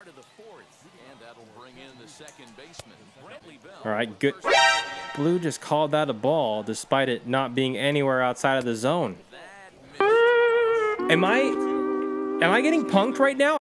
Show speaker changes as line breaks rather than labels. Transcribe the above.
All right, good. Blue just called that a ball despite it not being anywhere outside of the zone. Am I getting punked right now?